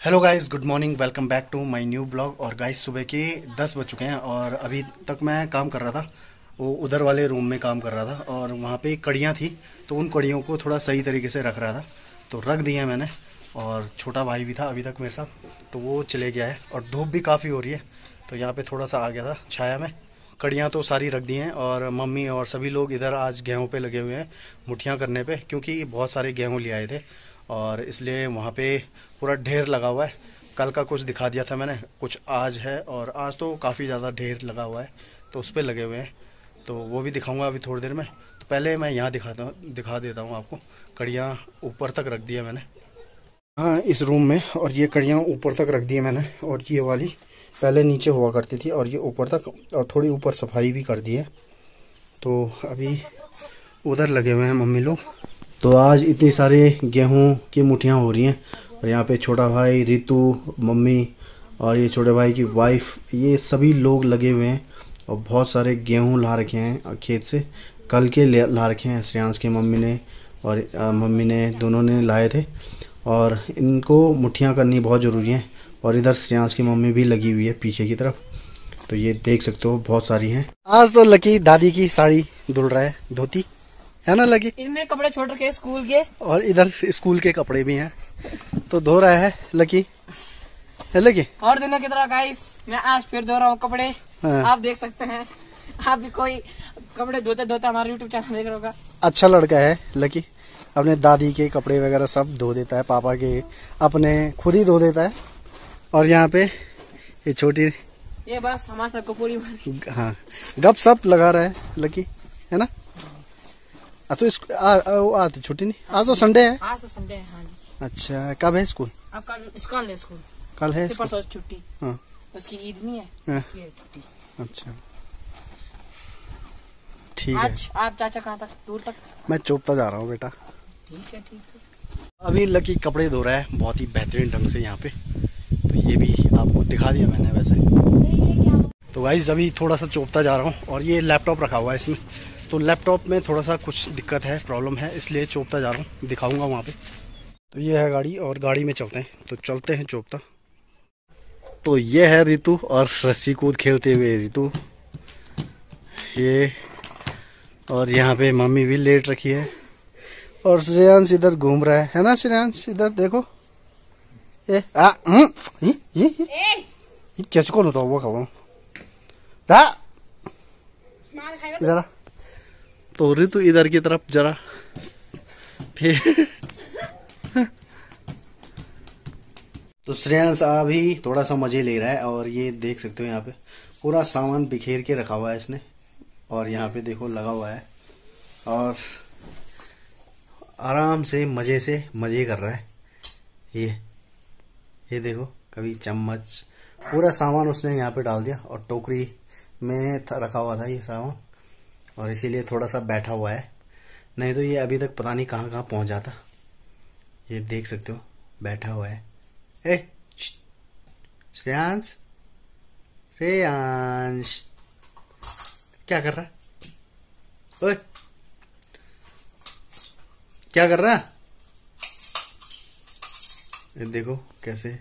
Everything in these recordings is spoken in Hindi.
Hello guys, good morning, welcome back to my new blog. और गाइस सुबह के 10 बज चुके हैं और अभी तक मैं काम कर रहा था। वो उधर वाले रूम में काम कर रहा था और वहाँ पे कड़ियाँ थी, तो उन कड़ियों को थोड़ा सही तरीके से रख रहा था, तो रख दिया मैंने। और छोटा भाई भी था अभी तक मेरे साथ, तो वो चले गया है। और धूप भी काफ़ी हो रही है, तो यहाँ पर थोड़ा सा आ गया था छाया में। कड़ियाँ तो सारी रख दी हैं और मम्मी और सभी लोग इधर आज गेहूँ पे लगे हुए हैं, मुठियाँ करने पे, क्योंकि बहुत सारे गेहूँ ले आए थे और इसलिए वहाँ पे पूरा ढेर लगा हुआ है। कल का कुछ दिखा दिया था मैंने, कुछ आज है और आज तो काफ़ी ज़्यादा ढेर लगा हुआ है, तो उस पर लगे हुए हैं, तो वो भी दिखाऊंगा अभी थोड़ी देर में। तो पहले मैं यहाँ दिखा देता हूँ आपको। कड़ियाँ ऊपर तक रख दी है मैंने, हाँ, इस रूम में। और ये कड़ियाँ ऊपर तक रख दी है मैंने, और ये वाली पहले नीचे हुआ करती थी और ये ऊपर तक, और थोड़ी ऊपर सफाई भी कर दी है। तो अभी उधर लगे हुए हैं मम्मी लोग। तो आज इतनी सारे गेहूं की मुठियाँ हो रही हैं और यहाँ पे छोटा भाई, रितु, मम्मी और ये छोटे भाई की वाइफ, ये सभी लोग लगे हुए हैं। और बहुत सारे गेहूं ला रखे हैं खेत से, कल के ला रखे हैं। श्रेयांश की मम्मी ने और मम्मी ने, दोनों ने लाए थे और इनको मुठियाँ करनी बहुत ज़रूरी है। और इधर श्रेयांश की मम्मी भी लगी हुई है पीछे की तरफ, तो ये देख सकते हो बहुत सारी हैं। आज तो लकी दादी की साड़ी धुल रहा है, धोती है ना लकी। इनमें कपड़े छोड़ के स्कूल के, और इधर स्कूल के कपड़े भी हैं, तो धो रहा है लकी, है लकी। और दिनों की तरह गाइस मैं आज फिर धो रहा हूँ कपड़े। हाँ। आप देख सकते हैं, आप भी कोई कपड़े धोते धोते हमारे यूट्यूब चैनल देख रहे होगा। अच्छा लड़का है लकी, अपने दादी के कपड़े वगैरह सब धो देता है, पापा के अपने खुद ही धो देता है। और यहाँ पे ये छोटी, ये बस हमारे सबको पूरी हाँ, गप सप लगा रहा है लकी, है ना। तो आज छुट्टी नहीं, आज तो संडे है। आज तो संडे है, हाँ जी। अच्छा, कब है स्कूल? अब कल है स्कूल, कल है परसों छुट्टी। हाँ, उसकी ईद नहीं है, हाँ। ये छुट्टी। अच्छा ठीक है। आज आप चाचा कहाँ तक, दूर तक? मैं चोपता जा रहा हूँ बेटा। ठीक है ठीक है। अभी लकी कपड़े धो रहा है बहुत ही बेहतरीन ढंग से यहाँ पे, तो ये भी आपको दिखा दिया मैंने वैसे। तो गाइस अभी थोड़ा सा चोपता जा रहा हूँ और ये लैपटॉप रखा हुआ है इसमें, तो लैपटॉप में थोड़ा सा कुछ दिक्कत है, प्रॉब्लम है, इसलिए चोपता जा रहा हूँ, दिखाऊंगा वहाँ पे। तो ये है गाड़ी और गाड़ी में चलते हैं, तो चलते हैं चोपता। तो ये है रितु और रस्सी कूद खेलते हुए रितु, ये। और यहाँ पे मम्मी भी लेट रखी है और श्रेयांश इधर घूम रहा है ना श्रेयांश, इधर देखो। ये क्या कौन होता वो खाओ इधर। तो ऋतु इधर की तरफ जरा फिर तो श्रेयांश अभी थोड़ा सा मजे ले रहा है और ये देख सकते हो यहाँ पे पूरा सामान बिखेर के रखा हुआ है इसने, और यहाँ पे देखो लगा हुआ है और आराम से मजे कर रहा है। ये देखो, कभी चम्मच, पूरा सामान उसने यहाँ पे डाल दिया और टोकरी में रखा हुआ था ये सामान, और इसीलिए थोड़ा सा बैठा हुआ है, नहीं तो ये अभी तक पता नहीं कहाँ कहाँ पहुँच जाता। ये देख सकते हो बैठा हुआ है। ए श्रेयांश, श्रेयांश क्या कर रहा है? ओए क्या कर रहा है? ये देखो कैसे।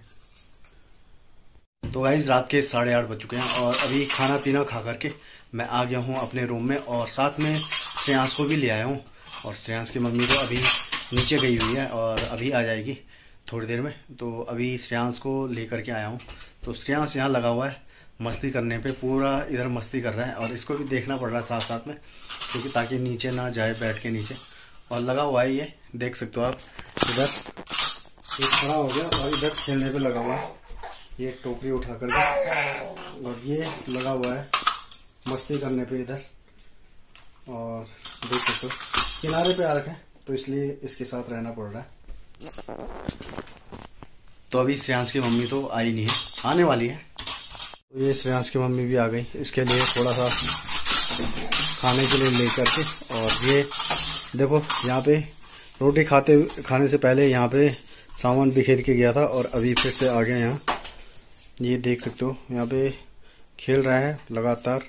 तो गाइस रात के 8:30 बज चुके हैं और अभी खाना पीना खा करके मैं आ गया हूँ अपने रूम में, और साथ में श्रेयांश को भी ले आया हूँ। और श्रेयांश की मम्मी तो अभी नीचे गई हुई है और अभी आ जाएगी थोड़ी देर में, तो अभी श्रेयांश को लेकर के आया हूँ। तो श्रेयांश यहाँ लगा हुआ है मस्ती करने पे, पूरा इधर मस्ती कर रहा है और इसको भी देखना पड़ रहा है साथ साथ में, क्योंकि ताकि नीचे ना जाए बैठ के नीचे। और लगा हुआ है, ये देख सकते हो आप, इधर ये खड़ा हो गया और इधर खेलने पे लगा हुआ है, ये टोकरी उठा करके, और ये लगा हुआ है मस्ती करने पे इधर। और देख सकते हो किनारे पे आ रखे हैं, तो इसलिए इसके साथ रहना पड़ रहा है। तो अभी श्रेयांश की मम्मी तो आई नहीं है, आने वाली है। तो ये श्रेयांश की मम्मी भी आ गई, इसके लिए थोड़ा सा खाने के लिए लेकर के। और ये देखो यहाँ पे रोटी खाने से पहले यहाँ पे सामान बिखेर के गया था और अभी फिर से आ गया यहाँ। ये देख सकते हो यहाँ पे खेल रहा है लगातार,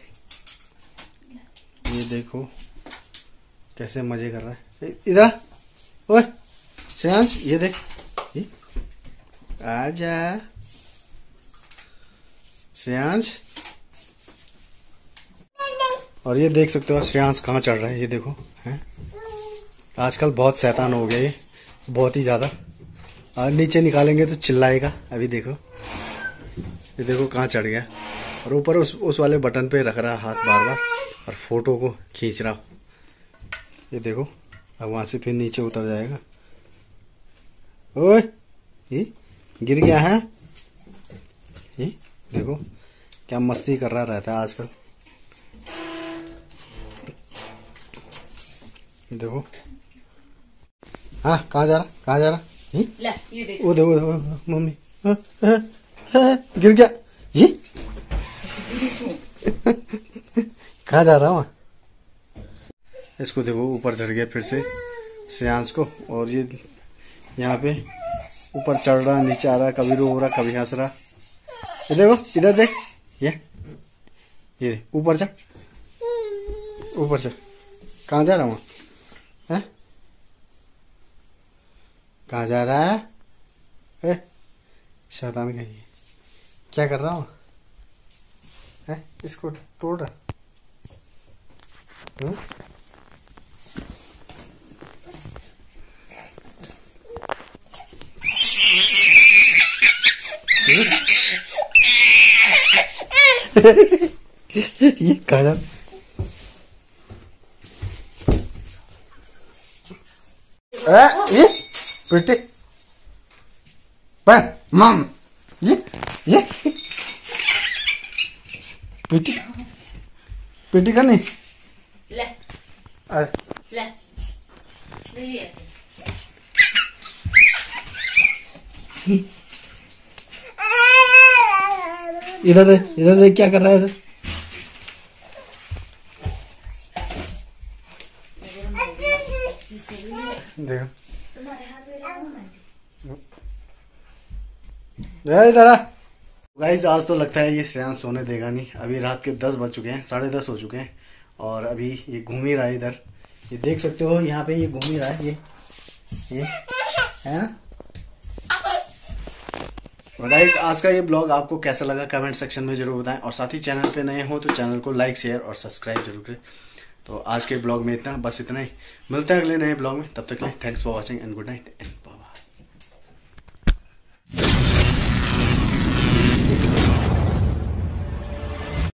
ये देखो कैसे मजे कर रहा है। इधर ओए श्रेयांश, ये देख, आजा श्रेयांश। और ये देख सकते हो श्रेयांश कहाँ चढ़ रहा है, ये देखो हैं। आजकल बहुत शैतान हो गया ये, बहुत ही ज्यादा। और नीचे निकालेंगे तो चिल्लाएगा। अभी देखो, ये देखो कहाँ चढ़ गया। और ऊपर उस वाले बटन पे रख रहा हाथ बार बार और फोटो को खींच रहा। ये देखो अब वहां से फिर नीचे उतर जाएगा। ओए ये गिर गया है। ये देखो क्या मस्ती कर रहा रहता है आजकल। ये देखो हाँ कहाँ जा रहा, कहाँ जा रहा। ये देख। वो देखो मम्मी गिर गया। ये कहाँ जा रहा हूँ। इसको देखो ऊपर चढ़ गया फिर से श्रेयांश को। और ये यहाँ पे ऊपर चढ़ रहा, नीचे आ रहा, कभी रो रहा, कभी हंस रहा। ये देखो इधर देख, ये ऊपर चढ़, ऊपर चढ़। कहाँ जा रहा हूँ, कहाँ जा रहा है। शैतान कहीं क्या कर रहा हूँ, इसको तोड़ रहा। ये कहाँ जा, ये बेटे मम, ये बेटी बेटी का नहीं ले ले इधर देख क्या कर रहा है। देखो इधर गाइस, आज तो लगता है ये श्रेयांश सोने देगा नहीं। अभी रात के 10 बज चुके हैं, 10:30 हो चुके हैं और अभी ये घूम ही रहा है इधर। ये देख सकते हो यहाँ पे ये घूम ही रहा है, ये है ना। और गाइस आज का ये ब्लॉग आपको कैसा लगा कमेंट सेक्शन में जरूर बताएं। और साथ ही चैनल पे नए हो तो चैनल को लाइक शेयर और सब्सक्राइब जरूर करें। तो आज के ब्लॉग में इतना, बस इतना ही। मिलते हैं अगले नए ब्लॉग में, तब तक के लिए thanks for watching and good night and bye bye.